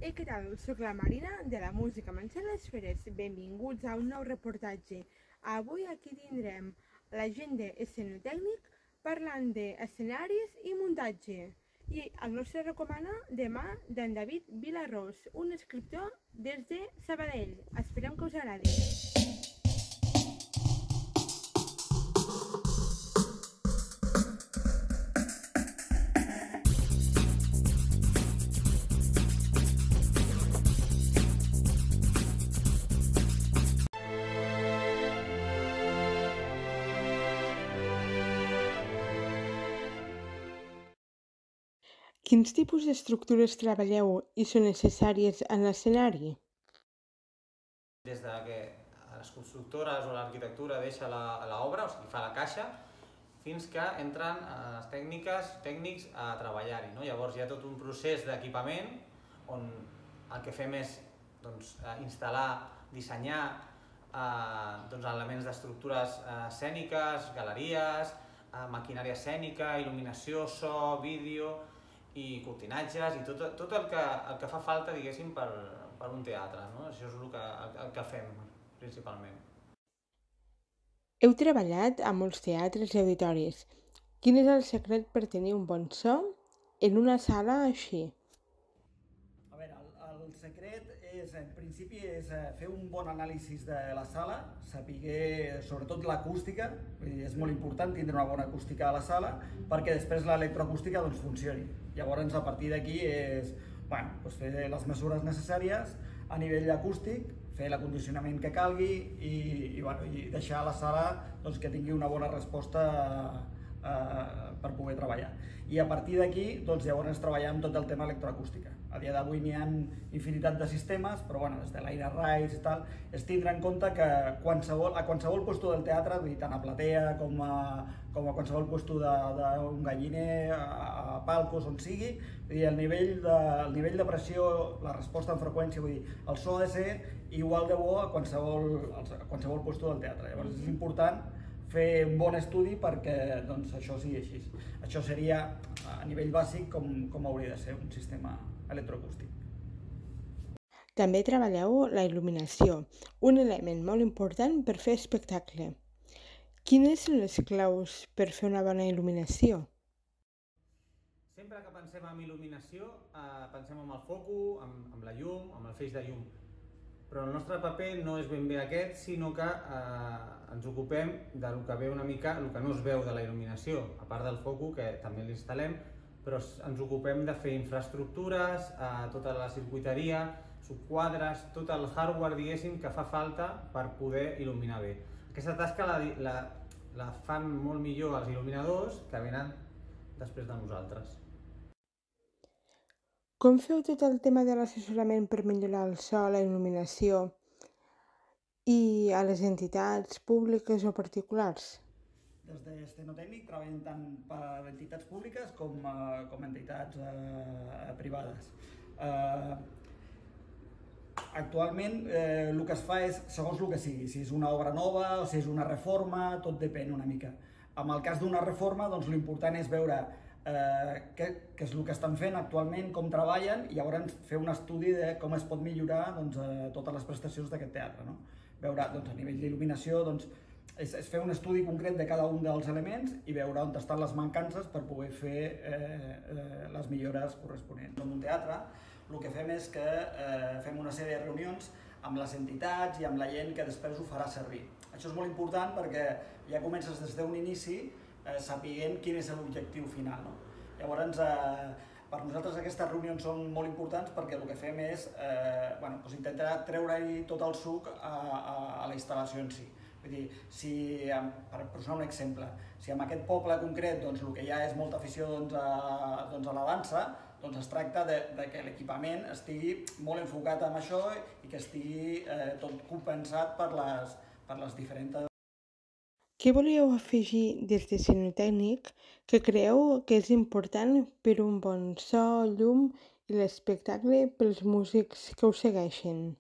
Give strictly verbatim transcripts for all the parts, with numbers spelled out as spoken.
Ei, què tal? Soc la Marina de la música Manxant les Feres. Benvinguts a un nou reportatge. Avui aquí tindrem la gent d'escenotècnic parlant d'escenaris i muntatge. I el nostre recomana demà d'en David Vilarrós, un escriptor des de Sabadell. Esperem que us agradi. Quins tipus d'estructures treballeu i són necessàries en l'escenari? Des de que les constructores o l'arquitectura deixa l'obra, o sigui, fa la caixa, fins que entren les tècniques, tècnics a treballar-hi. Llavors hi ha tot un procés d'equipament on el que fem és instal·lar, dissenyar elements d'estructures escèniques, galeries, maquinària escènica, il·luminació, so, vídeo i cortinatges i tot el que fa falta, diguéssim, per un teatre. Això és el que fem, principalment. Heu treballat a molts teatres i auditoris. Quin és el secret per tenir un bon so en una sala així? A veure, el secret és, en principi, és fer un bon anàlisi de la sala, saber sobretot l'acústica, és molt important tindre una bona acústica a la sala perquè després l'electroacústica funcioni. Llavors, a partir d'aquí és fer les mesures necessàries a nivell acústic, fer l'acondicionament que calgui i deixar la sala que tingui una bona resposta per poder treballar. I a partir d'aquí, llavors treballar amb tot el tema electroacústica. A dia d'avui n'hi ha infinitat de sistemes, però des de l'aire rais i tal, és tindre en compte que a qualsevol lloc del teatre, tant a platea com a qualsevol lloc d'un galliner, a palcos, on sigui, el nivell de pressió, la resposta en freqüència, vull dir, el so ha de ser igual de bo a qualsevol lloc del teatre. Llavors és important fer un bon estudi perquè això sigui així. Això seria, a nivell bàsic, com hauria de ser un sistema electroacústic. També treballeu la il·luminació, un element molt important per fer espectacle. Quines són les claus per fer una bona il·luminació? Sempre que pensem en il·luminació, pensem en el foco, en la llum, en el feix de llum. Però el nostre paper no és ben bé aquest, sinó que ens ocupem del que ve una mica, el que no es veu de la il·luminació, a part del foco, que també l'instal·lem, però ens ocupem de fer infraestructures, tota la circuiteria, subquadres, tot el hardware, diguéssim, que fa falta per poder il·luminar bé. Aquesta tasca la fan molt millor els il·luminadors que venen després de nosaltres. Com feu tot el tema de l'assessorament per millorar el so, la il·luminació i a les entitats públiques o particulars? Des d'escenotècnic treballem tant per entitats públiques com entitats privades. Actualment el que es fa és segons el que sigui, si és una obra nova o si és una reforma, tot depèn una mica. En el cas d'una reforma, l'important és veure què és el que estan fent actualment, com treballen, i llavors fer un estudi de com es pot millorar totes les prestacions d'aquest teatre. Veure a nivell d'il·luminació, és fer un estudi concret de cada un dels elements i veure on estan les mancances per poder fer les millores corresponents. En un teatre el que fem és que fem una sèrie de reunions amb les entitats i amb la gent que després ho farà servir. Això és molt important perquè ja comences des d'un inici sapiguent quin és l'objectiu final. Llavors, per nosaltres aquestes reunions són molt importants perquè el que fem és intentar treure-hi tot el suc a la instal·lació en si. Vull dir, per posar un exemple, si en aquest poble concret el que hi ha és molta afició a la dansa, doncs es tracta que l'equipament estigui molt enfocat en això i que estigui tot compensat per les diferents... Què volíeu afegir des d'escenotècnic que creeu que és important per un bon so, llum i l'espectacle pels músics que us segueixen?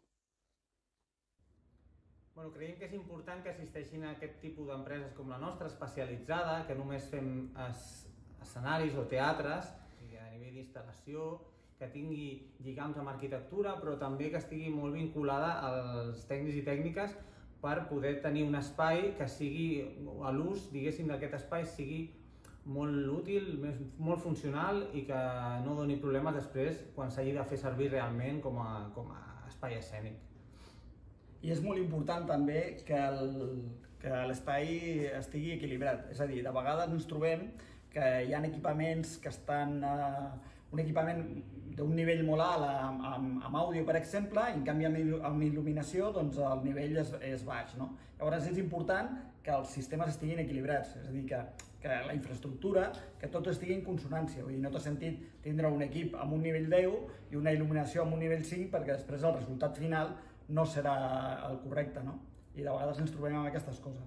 Creiem que és important que assisteixin a aquest tipus d'empreses com la nostra, especialitzada, que només fem escenaris o teatres a nivell d'instal·lació, que que tingui lligams amb arquitectura, però també que estigui molt vinculada als tècnics i tècniques per poder tenir un espai que sigui, a l'ús, diguéssim, d'aquest espai sigui molt útil, molt funcional i que no doni problemes després quan s'hagi de fer servir realment com a, com a espai escènic. I és molt important també que l'espai estigui equilibrat, és a dir, de vegades ens trobem que hi ha equipaments que estan, eh, un equipament d'un nivell molt alt amb, amb àudio, per exemple, i en canvi amb il·luminació doncs, el nivell és, és baix. No? Llavors és important que els sistemes estiguin equilibrats, és a dir, que, que la infraestructura, que tot estigui en consonància. Vull dir, no té sentit tindre un equip amb un nivell deu i una il·luminació amb un nivell cinc perquè després el resultat final no serà el correcte, no? I de vegades ens trobem amb aquestes coses.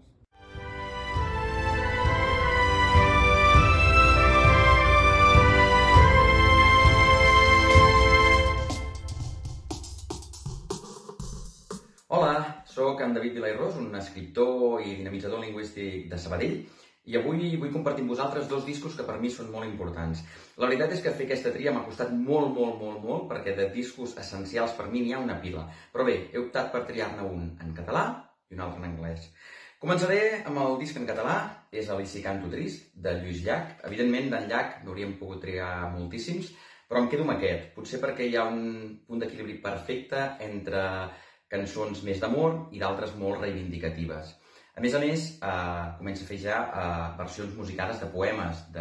Hola, sóc en David Vilairós, un escriptor i dinamitzador lingüístic de Sabadell, i avui vull compartir amb vosaltres dos discos que per mi són molt importants. La veritat és que fer aquesta tria m'ha costat molt, molt, molt, molt, perquè de discos essencials per mi n'hi ha una pila. Però bé, he optat per triar-ne un en català i un altre en anglès. Començaré amb el disc en català, és el I si canto trist, de Lluís Llach. Evidentment, d'en Llach n'hauríem pogut triar moltíssims, però em quedo amb aquest, potser perquè hi ha un punt d'equilibri perfecte entre cançons més d'amor i d'altres molt reivindicatives. A més a més, eh, comença a fer ja eh, versions musicades de poemes de,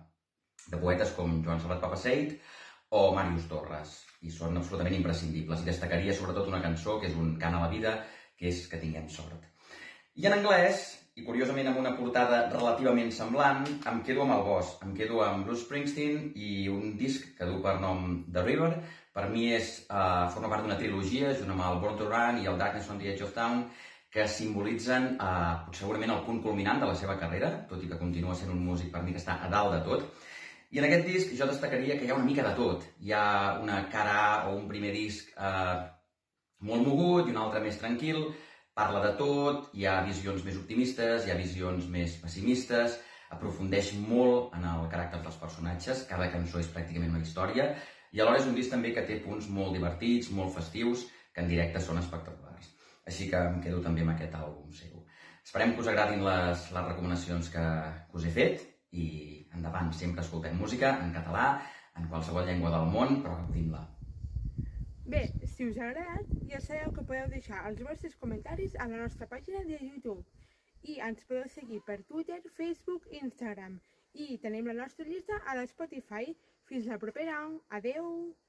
de poetes com Joan Serrat Papaseit o Màrius Torres, i són absolutament imprescindibles. I destacaria sobretot una cançó que és un cant a la vida, que és Que tinguem sort. I en anglès, i curiosament amb una portada relativament semblant, em quedo amb el Boss, em quedo amb Bruce Springsteen i un disc que du per nom The River. Per mi és, eh, forma part d'una trilogia, junt amb el Born to Run i el Darkness on the Edge of Town, que simbolitzen eh, segurament el punt culminant de la seva carrera, tot i que continua sent un músic per mi que està a dalt de tot. I en aquest disc jo destacaria que hi ha una mica de tot. Hi ha una cara A o un primer disc eh, molt mogut i un altre més tranquil, parla de tot, hi ha visions més optimistes, hi ha visions més pessimistes, aprofundeix molt en el caràcter dels personatges, cada cançó és pràcticament una història, i alhora és un disc també que té punts molt divertits, molt festius, que en directe són espectaculars. Així que em quedo també amb aquest àlbum seu. Esperem que us agradin les, les recomanacions que, que us he fet i endavant, sempre escoltem música en català, en qualsevol llengua del món, però gaudim-la. Bé, si us ha agradat, ja sabeu que podeu deixar els vostres comentaris a la nostra pàgina de YouTube i ens podeu seguir per Twitter, Facebook i Instagram. I tenim la nostra llista a la Spotify. Fins la propera. Adeu!